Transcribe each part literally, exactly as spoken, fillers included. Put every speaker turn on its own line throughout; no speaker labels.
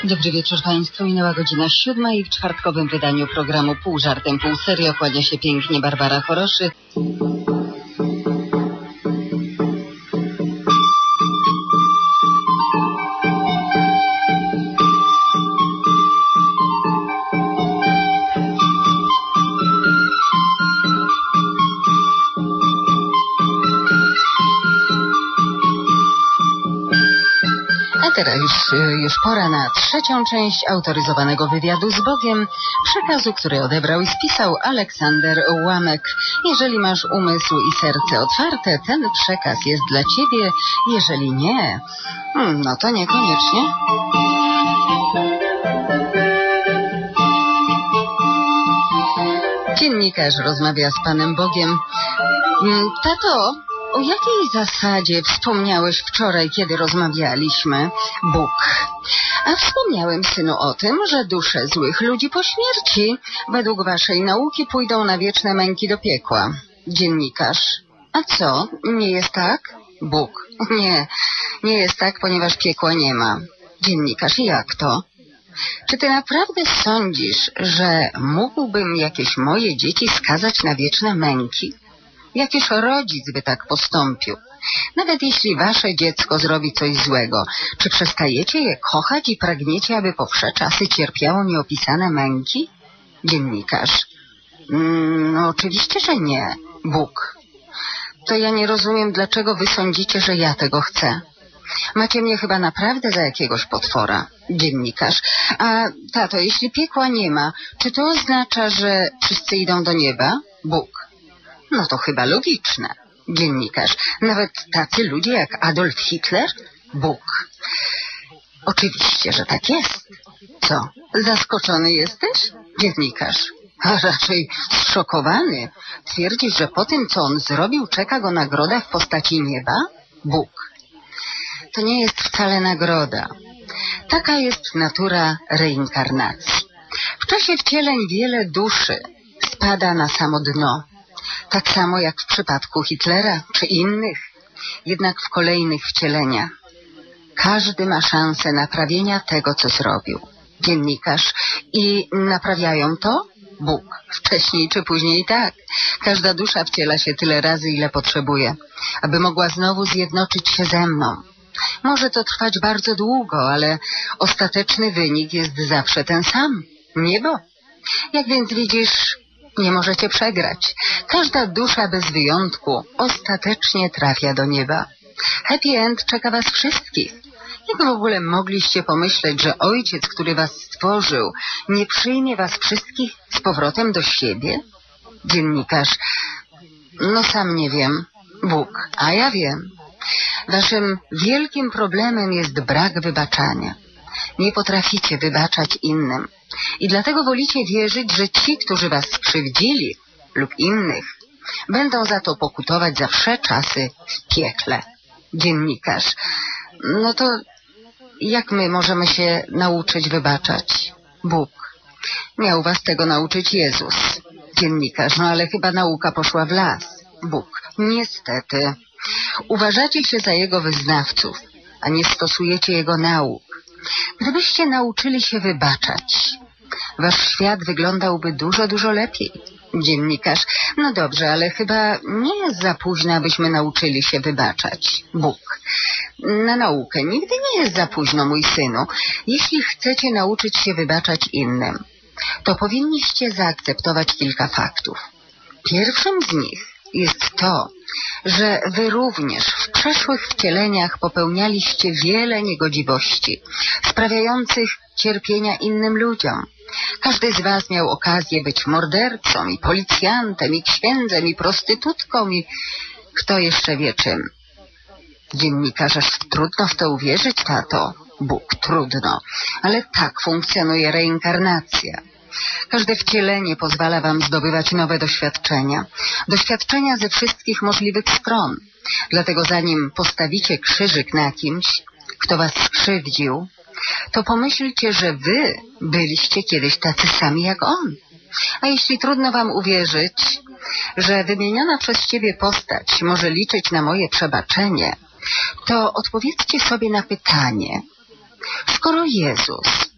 Dobry wieczór Państwu. Minęła godzina siódma i w czwartkowym wydaniu programu Pół żartem, pół serio kłania się pięknie Barbara Choroszy. Teraz już, już pora na trzecią część autoryzowanego wywiadu z Bogiem, przekazu, który odebrał i spisał Aleksander Łamek. Jeżeli masz umysł i serce otwarte, ten przekaz jest dla Ciebie. Jeżeli nie, no to niekoniecznie. Dziennikarz rozmawia z Panem Bogiem. Tato, o jakiej zasadzie wspomniałeś wczoraj, kiedy rozmawialiśmy? Bóg. A wspomniałem, synu, o tym, że dusze złych ludzi po śmierci według waszej nauki pójdą na wieczne męki do piekła. Dziennikarz. A co? Nie jest tak? Bóg. Nie, nie jest tak, ponieważ piekła nie ma. Dziennikarz. Jak to? Czy ty naprawdę sądzisz, że mógłbym jakieś moje dzieci skazać na wieczne męki? Jakiż rodzic by tak postąpił? Nawet jeśli wasze dziecko zrobi coś złego, czy przestajecie je kochać i pragniecie, aby po wsze czasy cierpiało nieopisane męki? Dziennikarz. Mm, no oczywiście, że nie. Bóg. To ja nie rozumiem, dlaczego wy sądzicie, że ja tego chcę. Macie mnie chyba naprawdę za jakiegoś potwora. Dziennikarz. A tato, jeśli piekła nie ma, czy to oznacza, że wszyscy idą do nieba? Bóg. No to chyba logiczne. Dziennikarz. Nawet tacy ludzie jak Adolf Hitler? Bóg. Oczywiście, że tak jest. Co? Zaskoczony jesteś? Dziennikarz. A raczej zszokowany. Twierdzisz, że po tym, co on zrobił, czeka go nagroda w postaci nieba? Bóg. To nie jest wcale nagroda. Taka jest natura reinkarnacji. W czasie wcieleń wiele duszy spada na samo dno. Tak samo jak w przypadku Hitlera czy innych. Jednak w kolejnych wcieleniach każdy ma szansę naprawienia tego, co zrobił. Dziennikarz. I naprawiają to? Bóg. Wcześniej czy później tak. Każda dusza wciela się tyle razy, ile potrzebuje, aby mogła znowu zjednoczyć się ze mną. Może to trwać bardzo długo, ale ostateczny wynik jest zawsze ten sam. Niebo. Jak więc widzisz, nie możecie przegrać. Każda dusza bez wyjątku ostatecznie trafia do nieba. Happy end czeka was wszystkich. Jak w ogóle mogliście pomyśleć, że Ojciec, który was stworzył, nie przyjmie was wszystkich z powrotem do siebie? Dziennikarz. No sam nie wiem. Bóg. A ja wiem. Waszym wielkim problemem jest brak wybaczania. Nie potraficie wybaczać innym. I dlatego wolicie wierzyć, że ci, którzy was skrzywdzili lub innych, będą za to pokutować za wsze czasy w piekle. Dziennikarz. No to jak my możemy się nauczyć wybaczać? Bóg. Miał was tego nauczyć Jezus. Dziennikarz. No ale chyba nauka poszła w las. Bóg. Niestety. Uważacie się za Jego wyznawców, a nie stosujecie Jego nauk. Gdybyście nauczyli się wybaczać, wasz świat wyglądałby dużo, dużo lepiej. Dziennikarz. No dobrze, ale chyba nie jest za późno, abyśmy nauczyli się wybaczać. Bóg. Na naukę nigdy nie jest za późno, mój synu. Jeśli chcecie nauczyć się wybaczać innym, to powinniście zaakceptować kilka faktów. Pierwszym z nich jest to, że wy również w przeszłych wcieleniach popełnialiście wiele niegodziwości, sprawiających cierpienia innym ludziom. Każdy z was miał okazję być mordercą i policjantem, i księdzem, i prostytutką, i kto jeszcze wie czym. Dziennikarz. Aż trudno w to uwierzyć, tato. Bóg. Trudno. Ale tak funkcjonuje reinkarnacja. Każde wcielenie pozwala wam zdobywać nowe doświadczenia. Doświadczenia ze wszystkich możliwych stron. Dlatego zanim postawicie krzyżyk na kimś, kto was skrzywdził, to pomyślcie, że wy byliście kiedyś tacy sami jak on. A jeśli trudno wam uwierzyć, że wymieniona przez ciebie postać może liczyć na moje przebaczenie, to odpowiedzcie sobie na pytanie. Skoro Jezus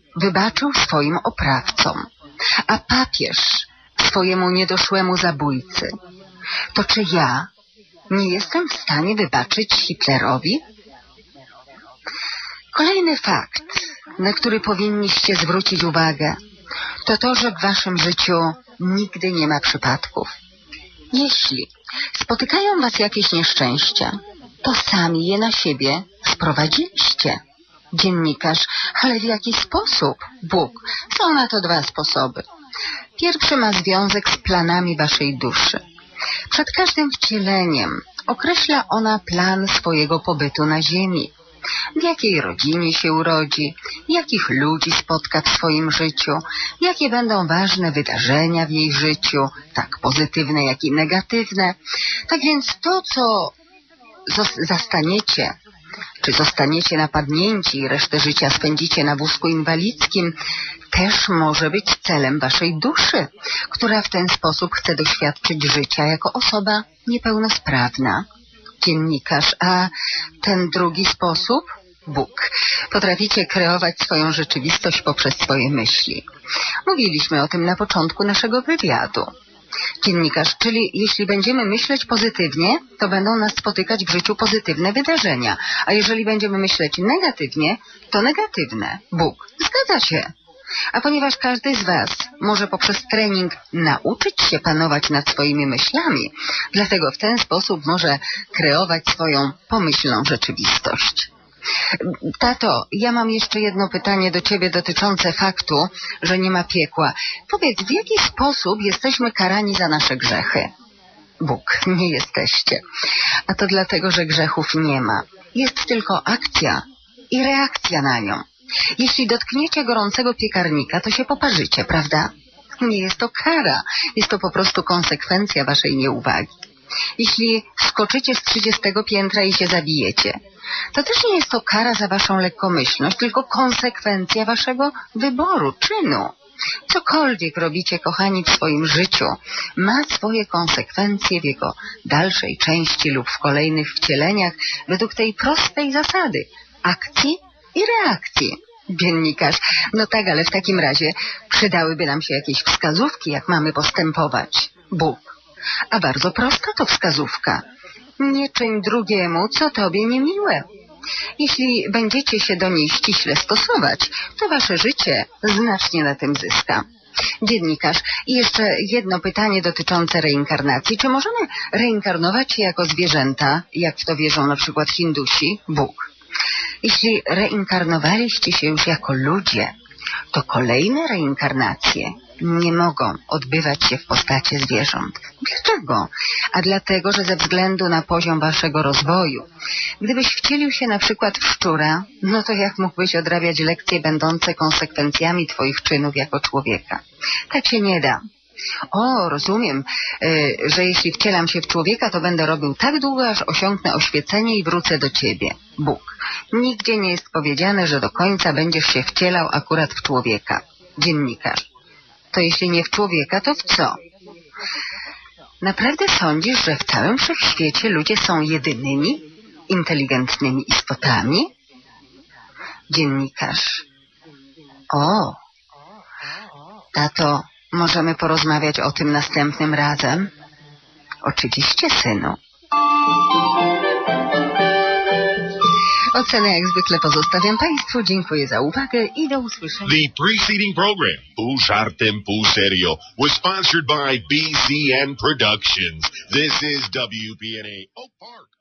wybaczył swoim oprawcom, a papież swojemu niedoszłemu zabójcy, to czy ja nie jestem w stanie wybaczyć Hitlerowi? Kolejny fakt, na który powinniście zwrócić uwagę, to to, że w waszym życiu nigdy nie ma przypadków. Jeśli spotykają was jakieś nieszczęścia, to sami je na siebie sprowadziliście. Dziennikarz, ale w jaki sposób? Bóg. Są na to dwa sposoby. Pierwszy ma związek z planami waszej duszy. Przed każdym wcieleniem określa ona plan swojego pobytu na ziemi. W jakiej rodzinie się urodzi, jakich ludzi spotka w swoim życiu, jakie będą ważne wydarzenia w jej życiu, tak pozytywne, jak i negatywne. Tak więc to, co zastaniecie, czy zostaniecie napadnięci i resztę życia spędzicie na wózku inwalidzkim, też może być celem waszej duszy, która w ten sposób chce doświadczyć życia jako osoba niepełnosprawna. Dziennikarz, a ten drugi sposób? Bóg. Potraficie kreować swoją rzeczywistość poprzez swoje myśli. Mówiliśmy o tym na początku naszego wywiadu. Dziennikarz, czyli jeśli będziemy myśleć pozytywnie, to będą nas spotykać w życiu pozytywne wydarzenia, a jeżeli będziemy myśleć negatywnie, to negatywne. Bóg. Zgadza się. A ponieważ każdy z was może poprzez trening nauczyć się panować nad swoimi myślami, dlatego w ten sposób może kreować swoją pomyślną rzeczywistość. Tato, ja mam jeszcze jedno pytanie do ciebie dotyczące faktu, że nie ma piekła. Powiedz, w jaki sposób jesteśmy karani za nasze grzechy? Bóg, nie jesteście. A to dlatego, że grzechów nie ma. Jest tylko akcja i reakcja na nią. Jeśli dotkniecie gorącego piekarnika, to się poparzycie, prawda? Nie jest to kara, jest to po prostu konsekwencja waszej nieuwagi. Jeśli skoczycie z trzydziestego piętra i się zabijecie, to też nie jest to kara za waszą lekkomyślność, tylko konsekwencja waszego wyboru, czynu. Cokolwiek robicie, kochani, w swoim życiu, ma swoje konsekwencje w jego dalszej części lub w kolejnych wcieleniach według tej prostej zasady akcji i reakcji. Dziennikarz, no tak, ale w takim razie przydałyby nam się jakieś wskazówki, jak mamy postępować. Bóg. A bardzo prosta to wskazówka. Nie czyń drugiemu, co tobie niemiłe. Jeśli będziecie się do niej ściśle stosować, to wasze życie znacznie na tym zyska. Dziennikarz, i jeszcze jedno pytanie dotyczące reinkarnacji. Czy możemy reinkarnować się jako zwierzęta, jak w to wierzą na przykład Hindusi? Bóg. Jeśli reinkarnowaliście się już jako ludzie, to kolejne reinkarnacje nie mogą odbywać się w postaci zwierząt. Dlaczego? A dlatego, że ze względu na poziom waszego rozwoju, gdybyś wcielił się na przykład w szczura, no to jak mógłbyś odrabiać lekcje będące konsekwencjami twoich czynów jako człowieka? Tak się nie da. O, rozumiem, yy, że jeśli wcielam się w człowieka, to będę robił tak długo, aż osiągnę oświecenie i wrócę do ciebie. Bóg. Nigdzie nie jest powiedziane, że do końca będziesz się wcielał akurat w człowieka. Dziennikarz. To jeśli nie w człowieka, to w co? Naprawdę sądzisz, że w całym wszechświecie ludzie są jedynymi inteligentnymi istotami? Dziennikarz. O, tato, możemy porozmawiać o tym następnym razem? Oczywiście, synu. Ocenę jak zwykle pozostawiam Państwu. Dziękuję za uwagę i do usłyszenia.
The preceding program, Pół Żartem, Pół Serio, was sponsored by B C N Productions. This is W P N A Oak Park.